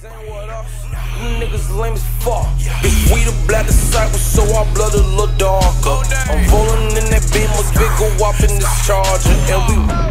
Niggas lame as fuck. Bitch, we the black disciples, so our blood a little darker. I'm rolling in that beam, must big go up in this charger. And we